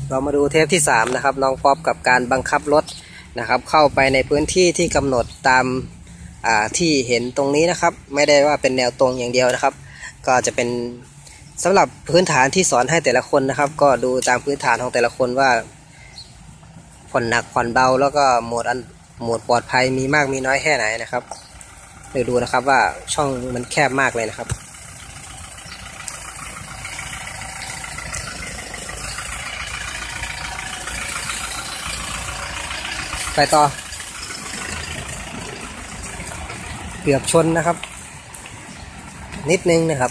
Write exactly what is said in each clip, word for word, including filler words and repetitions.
เรามาดูเทปที่สามนะครับน้องป๊อปกับการบังคับรถนะครับเข้าไปในพื้นที่ที่กำหนดตามที่เห็นตรงนี้นะครับไม่ได้ว่าเป็นแนวตรงอย่างเดียวนะครับก็จะเป็นสำหรับพื้นฐานที่สอนให้แต่ละคนนะครับก็ดูตามพื้นฐานของแต่ละคนว่าผ่อนหนักผ่อนเบาแล้วก็โหมดอันโหมดปลอดภัยมีมากมีน้อยแค่ไหนนะครับเดี๋ยวดูนะครับว่าช่องมันแคบมากเลยนะครับไปต่อเกือบชนนะครับนิดนึงนะครับ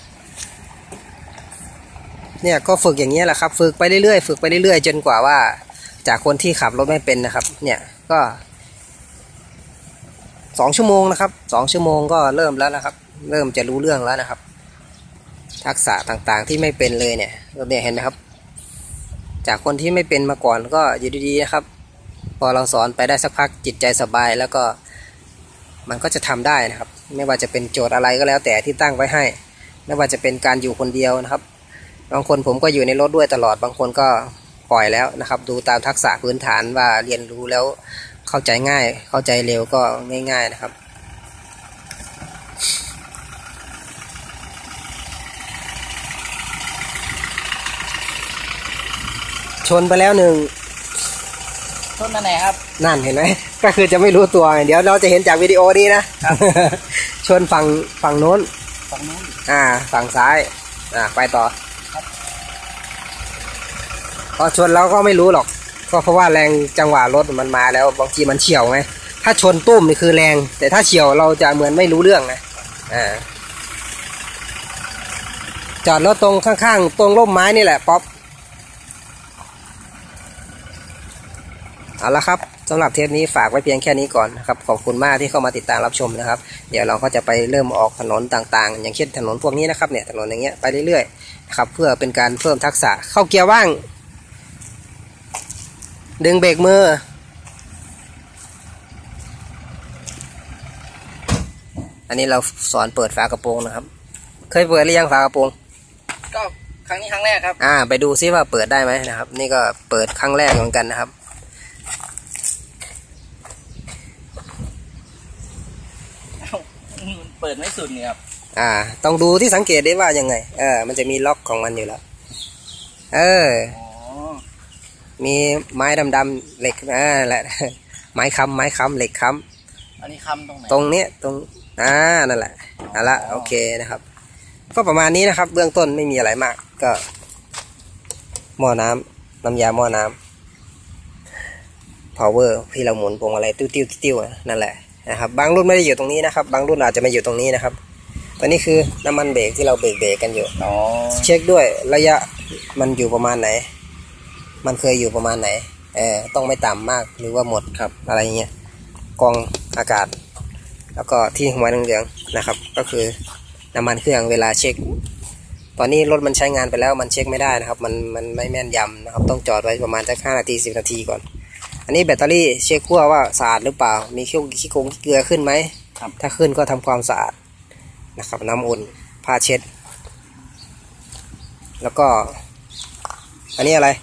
เนี่ยก็ฝึกอย่างนี้แหละครับฝึกไปเรื่อยๆฝึกไปเรื่อยๆจนกว่าว่าจากคนที่ขับรถไม่เป็นนะครับเนี่ยก็สองชั่วโมงนะครับสองชั่วโมงก็เริ่มแล้วนะครับเริ่มจะรู้เรื่องแล้วนะครับทักษะต่างๆที่ไม่เป็นเลยเนี่ยเนี่ยเห็นไหมครับจากคนที่ไม่เป็นมาก่อนก็อยู่ดีๆนะครับพอเราสอนไปได้สักพักจิตใจสบายแล้วก็มันก็จะทำได้นะครับไม่ว่าจะเป็นโจทย์อะไรก็แล้วแต่ที่ตั้งไว้ให้ไม่ว่าจะเป็นการอยู่คนเดียวนะครับบางคนผมก็อยู่ในรถด้วยตลอดบางคนก็ปล่อยแล้วนะครับดูตามทักษะพื้นฐานว่าเรียนรู้แล้วเข้าใจง่ายเข้าใจเร็วก็ง่ายๆนะครับชนไปแล้วหนึ่งชนนั่นไหนครับนั่นเห็นไหมก็คือจะไม่รู้ตัวเดี๋ยวเราจะเห็นจากวิดีโอนี้นะชนฝั่งฝั่งโน้นฝั่งโน้นอ่าฝั่งซ้ายอ่าไปต่อพอชนแล้วก็ไม่รู้หรอกก็เพราะว่าแรงจังหวะรถมันมาแล้วบางทีมันเฉี่ยวไงถ้าชนตุ้มนี่คือแรงแต่ถ้าเฉี่ยวเราจะเหมือนไม่รู้เรื่องนะอ่าจอดรถตรงข้างๆตรงร่มไม้นี่แหละป๊อปเอาละครับสำหรับเทปนี้ฝากไว้เพียงแค่นี้ก่อนนะครับขอบคุณมากที่เข้ามาติดตามรับชมนะครับเดี๋ยวเราก็จะไปเริ่มออกถนนต่างๆอย่างเช่นถนนพวกนี้นะครับเนี่ยถนนอย่างเงี้ยไปเรื่อยๆนะครับเพื่อเป็นการเพิ่มทักษะเข้าเกียร์ว่างดึงเบรกมืออันนี้เราสอนเปิดฝากระโปรงนะครับเคยเปิดหรือยังฝากระโปรงก็ครั้งนี้ครั้งแรกครับอ่าไปดูซิว่าเปิดได้ไหมนะครับนี่ก็เปิดครั้งแรกเหมือนกันนะครับเปิดไม่สุดเนี่ยครับอ่าต้องดูที่สังเกตได้ว่ายังไงเออมันจะมีล็อกของมันอยู่แล้วเออมีไม้ดำๆเหล็กอ่าแหละไม้ค้ำไม้ค้ำเหล็กค้ำอันนี้ค้ำตรงไหนตรงเนี้ยตรงอ่านั่นแหละเอาละโอเคนะครับก็ประมาณนี้นะครับเบื้องต้นไม่มีอะไรมากก็หม้อน้ำน้ำยาหม้อน้ำ power ที่เราหมุนพวงอะไรติ้วติ้วติ้วนั่นแหละนะครับบางรุ่นไม่ได้อยู่ตรงนี้นะครับบางรุ่นอาจจะไม่อยู่ตรงนี้นะครับตอนนี้คือน้ำมันเบรกที่เราเบรกเบรกกันอยู่เช็คด้วยระยะมันอยู่ประมาณไหนมันเคยอยู่ประมาณไหนเออต้องไม่ต่ำมากหรือว่าหมดครับอะไรเงี้ยกรองอากาศแล้วก็ที่หัวเหลืองๆนะครับก็คือน้ำมันเครื่องเวลาเช็คตอนนี้รถมันใช้งานไปแล้วมันเช็คไม่ได้นะครับมันมันไม่แม่นยำนะครับต้องจอดไว้ประมาณสักห้านาทีสิบนาทีก่อนอันนี้แบตเตอรี่เช็คขั้วว่าสะอาดหรือเปล่ามีขี้ขี้โกงเกลือขึ้นไหมถ้าขึ้นก็ทำความสะอาดนะครับน้ำอุ่นผ้าเช็ดแล้วก็อันนี้อะไร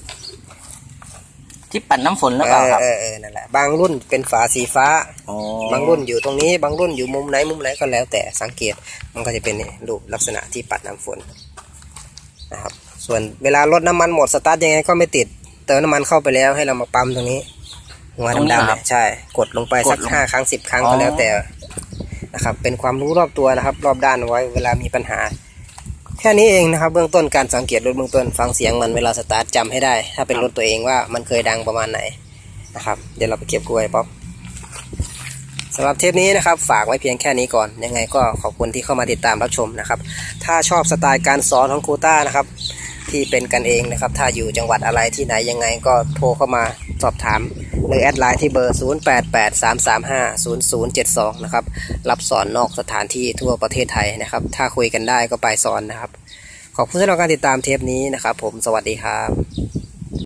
ที่ปั่นน้ำฝนแล้วเปล่าครับเออเออนั่นแหละบางรุ่นเป็นฝาสีฟ้าบางรุ่นอยู่ตรงนี้บางรุ่นอยู่มุมไหนมุมไหนก็แล้วแต่สังเกตมันก็จะเป็นรูปลักษณะที่ปัดน้ำฝนนะครับส่วนเวลารถน้ำมันหมดสตาร์ทยังไงก็ไม่ติดเติมน้ำมันเข้าไปแล้วให้เรามาปั๊มตรงนี้หัวดำๆเนี่ยใช่กดลงไปสักห้าครั้งสิบครั้งก็แล้วแต่นะครับเป็นความรู้รอบตัวนะครับรอบด้านไว้เวลามีปัญหาแค่นี้เองนะครับเบื้องต้นการสังเกตรถเบื้องต้นฟังเสียงมันเวลาสตาร์ทจำให้ได้ถ้าเป็นรถตัวเองว่ามันเคยดังประมาณไหนนะครับเดี๋ยวเราไปเก็บกล้วยป๊อปสำหรับเทปนี้นะครับฝากไว้เพียงแค่นี้ก่อนยังไงก็ขอบคุณที่เข้ามาติดตามรับชมนะครับถ้าชอบสไตล์การสอนของครูต้านะครับที่เป็นกันเองนะครับถ้าอยู่จังหวัดอะไรที่ไหนยังไงก็โทรเข้ามาสอบถามหรือแอดไลน์ที่เบอร์ศูนย์ แปด แปด สาม สาม ห้า ศูนย์ ศูนย์ เจ็ด สองนะครับรับสอนนอกสถานที่ทั่วประเทศไทยนะครับถ้าคุยกันได้ก็ไปสอนนะครับขอบคุณสำหรับการติดตามเทปนี้นะครับผมสวัสดีครับ